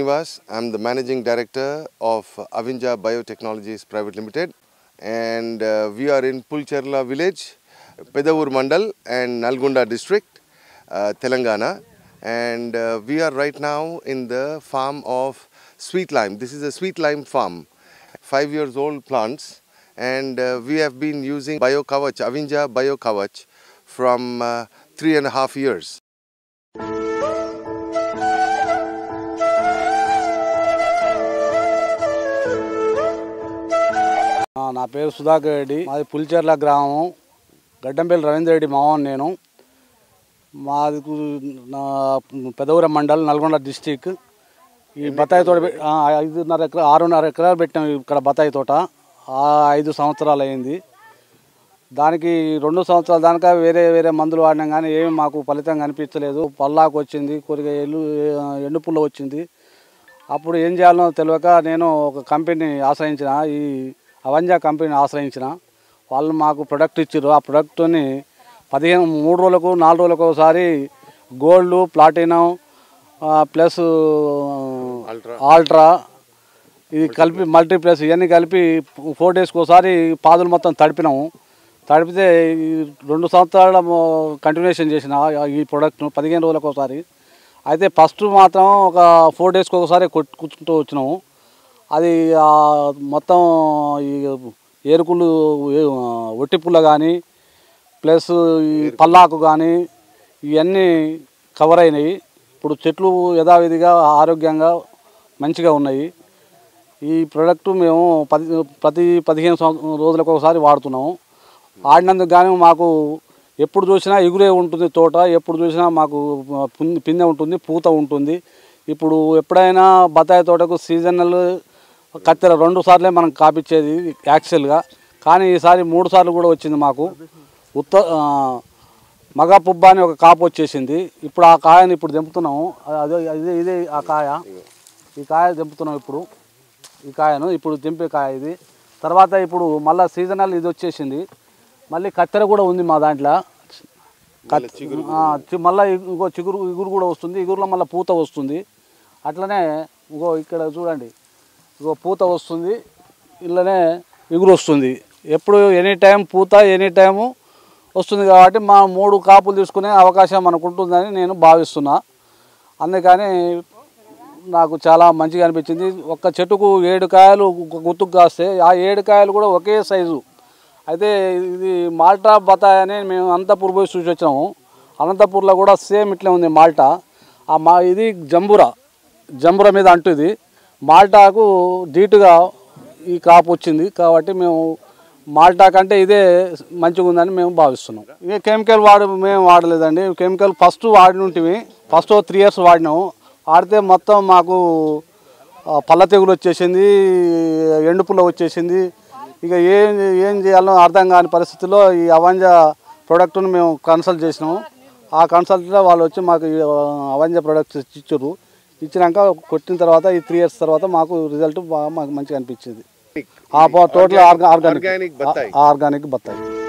Srinivas. I'm the Managing Director of Avinja Biotechnologies Private Limited, and we are in Pulcherla village, Pedavur Mandal and Nalgonda district, Telangana, and we are right now in the farm of Sweetlime. This is a Sweetlime farm, 5 years old plants, and we have been using Biokavach, Avinja Biokavach from 3.5 years. నా పేరు సుధాకర్ రెడ్డి, మాది పుల్చెర్ల గ్రామం, గడ్డంపల్లి రవీంద్ర రెడ్డి మావన్. నేను మాది పెదవూర mandal, Nalgonda district. ఈ బత్తాయి తోట 5.5 ఎకరాలు 6.5 ఎకరాలు పెట్టాం ఇక్కడ బత్తాయి తోట. 5 సంవత్సరాలు అయింది. దానికి 2 సంవత్సరాల దాకా వేరే మందులు వాడినాం కానీ ఏమి మాకు ఫలితం కనిపించలేదు. పల్లాకు వచ్చింది, కూరగాయలు ఎండుపుల్ల వచ్చింది. అప్పుడు ఏం చేయాలో తెలియక నేను ఒక కంపెనీని ఆశ్రయించిన, ఈ అవంజా కంపెనీని ఆశ్రయించిన. వాళ్ళు మాకు ప్రొడక్ట్ ఇచ్చారు. ఆ ప్రొడక్ట్ని 3 రోజులకు 4 రోజులకు ఒకసారి గోల్డ్, ప్లాటినం ప్లస్ ఆల్ట్రా ఇది కలిపి మల్టీప్లస్ ఇవన్నీ కలిపి 4 డేస్కి ఒకసారి పాదులు మొత్తం తడిపినాము. తడిపితే 2 సంవత్సరాల కంటిన్యూషన్ చేసిన ఈ ప్రోడక్ట్ను 15 రోజులకు ఒకసారి. అయితే ఫస్ట్ మాత్రం ఒక 4 డేస్కి ఒకసారి కూర్చుంటూ వచ్చినాము. అది మొత్తం ఈ ఏరుకులు, ఒట్టిపుల్ల కానీ ప్లస్ ఈ పల్లాకు కానీ ఇవన్నీ కవర్ అయినాయి. ఇప్పుడు చెట్లు యథావిధిగా ఆరోగ్యంగా మంచిగా ఉన్నాయి. ఈ ప్రోడక్ట్ మేము ప్రతి 15 రోజులకు ఒకసారి వాడుతున్నాము. వాడినందుకు కానీ మాకు ఎప్పుడు చూసినా ఎగురే ఉంటుంది తోట, ఎప్పుడు చూసినా మాకు పిందె ఉంటుంది, పూత ఉంటుంది. ఇప్పుడు ఎప్పుడైనా బత్తాయి తోటకు సీజనల్ కత్తెర 2 సార్లే మనం కాపిచ్చేది యాక్చువల్గా, కానీ ఈసారి 3 సార్లు కూడా వచ్చింది మాకు. మగ పుబ్బ అని ఒక కాపు వచ్చేసింది. ఇప్పుడు ఆ కాయని ఇప్పుడు తెంపుతున్నాము. ఇదే ఆ కాయ, ఈ కాయ తెంపుతున్నాం ఇప్పుడు. ఈ కాయను ఇప్పుడు తెంపే కాయ ఇది. తర్వాత ఇప్పుడు మళ్ళీ సీజనల్ ఇది వచ్చేసింది. మళ్ళీ కత్తెర కూడా ఉంది మా దాంట్లో. మళ్ళీ ఇంకో ఇగురు కూడా వస్తుంది. ఇగురులో మళ్ళీ పూత వస్తుంది. అట్లనే ఇంకో ఇక్కడ చూడండి, ఇంకో పూత వస్తుంది, ఇళ్ళనే ఇగురు వస్తుంది. ఎప్పుడు ఎనీ టైం పూత, ఎనీ టైము వస్తుంది. కాబట్టి మా 3 కాపులు తీసుకునే అవకాశం మనకు ఉంటుందని నేను భావిస్తున్నా. అందుకని నాకు చాలా మంచిగా అనిపించింది. ఒక్క చెట్టుకు 7 కాయలు గుత్తుకు కాస్తే ఆ 7 కాయలు కూడా ఒకే సైజు. అయితే ఇది మాల్టా బత్తాయి అని మేము అనంతపూర్ పోయి చూసి వచ్చినాము. అనంతపూర్లో కూడా సేమ్ ఇట్లే ఉంది మాల్టా. ఇది జంబుర మీద అంటూ ఇది మాల్టాకు ధీటుగా ఈ క్రాప్ వచ్చింది. కాబట్టి మేము మాల్టా కంటే ఇదే మంచిగా ఉందని మేము భావిస్తున్నాం. ఇక కెమికల్ మేము వాడలేదండి. కెమికల్ ఫస్ట్ వాడినుంటివి. ఫస్ట్ 3 ఇయర్స్ వాడినాము. వాడితే మొత్తం మాకు పళ్ళ తెగులు వచ్చేసింది, ఎండుపుల్ల వచ్చేసింది. ఇక ఏం చేయాలో అర్థం కాని పరిస్థితుల్లో ఈ అవంజా ప్రోడక్ట్ను మేము కన్సల్ట్ చేసినాము. ఆ కన్సల్ట్లో వాళ్ళు వచ్చి మాకు అవంజా ప్రోడక్ట్స్ ఇచ్చారు. ఇచ్చినాక కొట్టిన తర్వాత ఈ 3 ఇయర్స్ తర్వాత మాకు రిజల్ట్ మాకు మంచిగా అనిపించింది. టోటల్ ఆర్గానిక్ బత్తాయి.